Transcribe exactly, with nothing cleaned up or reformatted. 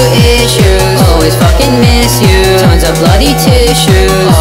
issues. Always fucking miss you. Tons of bloody tissues.